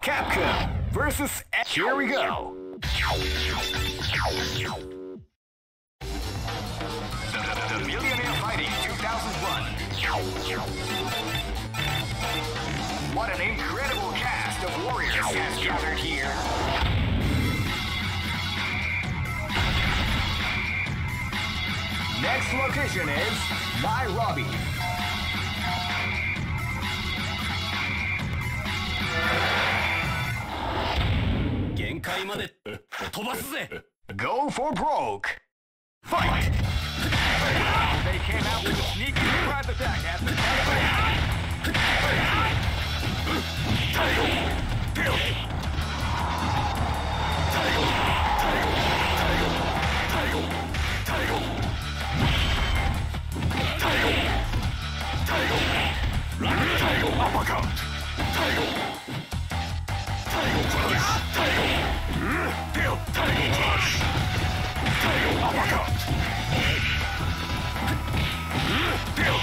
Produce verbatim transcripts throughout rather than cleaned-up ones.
Capcom versus. Here we go. The, the, the Millionaire Fighting two thousand one. What an incredible cast of warriors has gathered here. Next location is Nairobi. 限界まで飛ばすぜ Go for broke! Fight! They came out with a sneaky surprise attack at the Uppercut! Tiger Crush! Tiger! Tiger Crush! Tiger Uppercut! Tiger!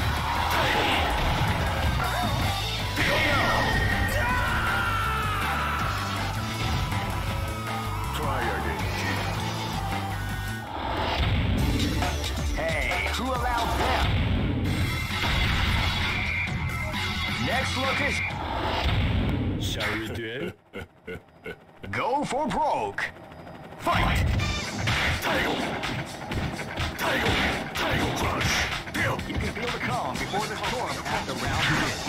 Try again. Hey, who allowed them? Next location. Shall we do it? Go for broke! Fight! Tiger! Tiger! Tiger Crush! Deal! You can feel the calm before the storm at the round begins.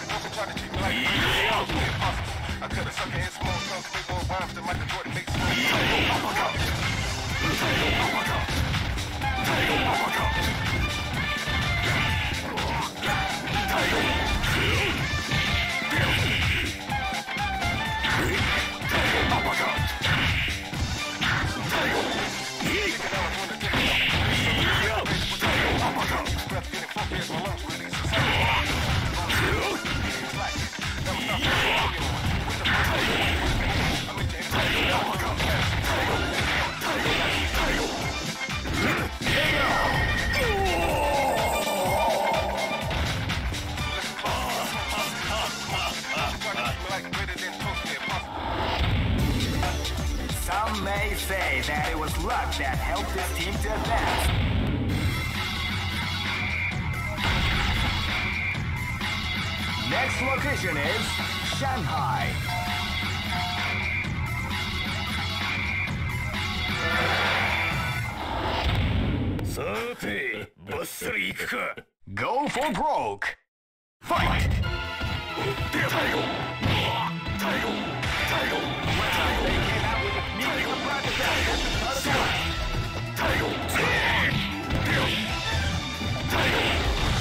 I could have sucked in small tongue, make more rhymes than Michael Jordan makes small tongue. Tiger Uppercut! Tiger Uppercut! Tiger Uppercut! Tiger! Some may say that it was luck that helped this team to advance. Next location is Shanghai. Go for broke. Fight! Tiger! Tiger! Tiger! Wow, they came out with a sneaky surprise attack at the start of the Tiger! Tiger! Tiger!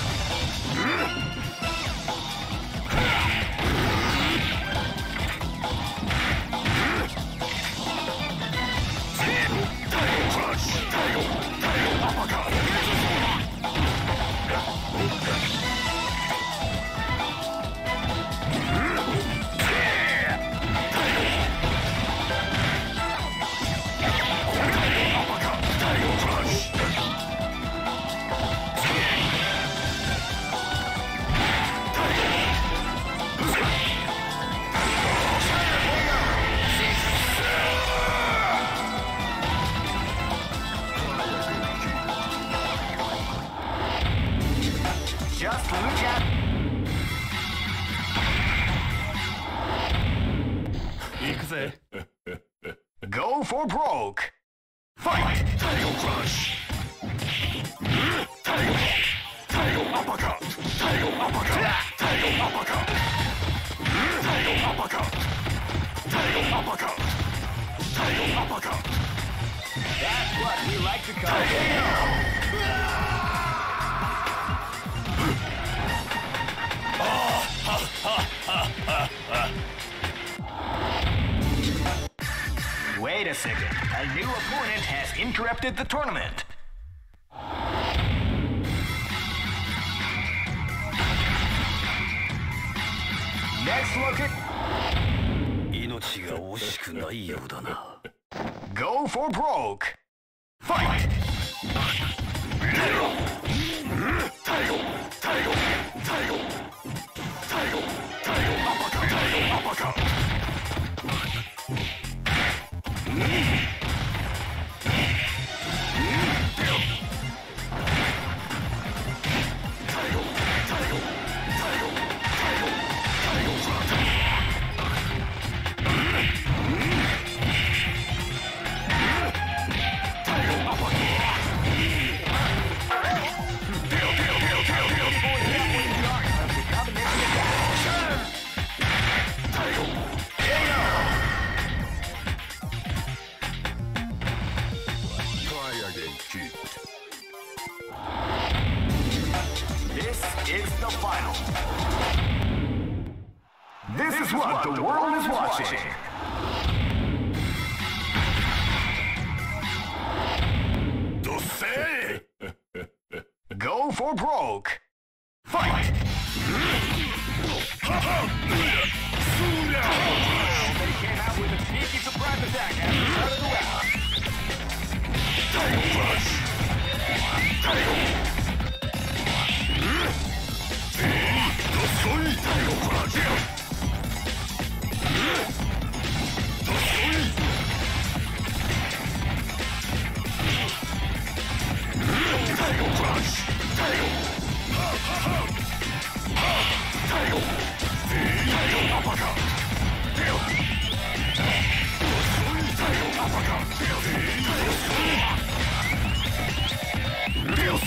Just look at... Go for broke! Fight! Tiger Crush! Tiger! Tiger Uppercut! Tiger Uppercut! Tiger Uppercut! Tiger Uppercut! Tiger Uppercut! Tiger Uppercut! That's what we like to call it. Wait a second. A new opponent has interrupted the tournament. Next look at... Go for broke. Fight! Tiger! Tiger! Tiger! Tiger! Tiger! Tiger! Uppercut! Tiger! Uppercut! is what the world is watching. Say. Go for broke. Fight! They came out with a sneaky surprise attack at the start of the round. Title Crush! Title! Title Crush! Title Crush! Title! Title! Title Uppercut! Title! Title Uppercut! Title!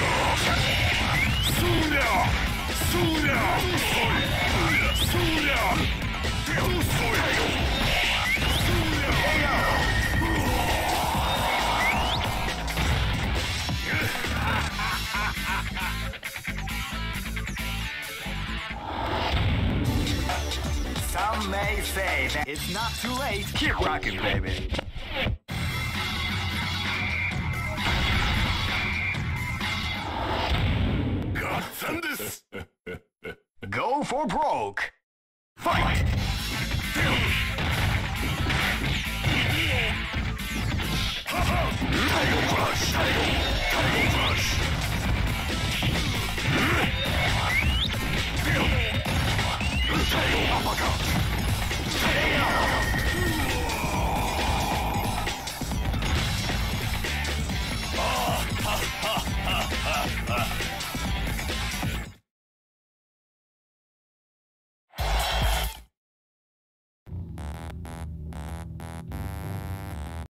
Sooner! Sooner! Sooner! Title! Some may say that it's not too late. Keep rocking, baby. Go for broke. Fight! Title Crush! Title!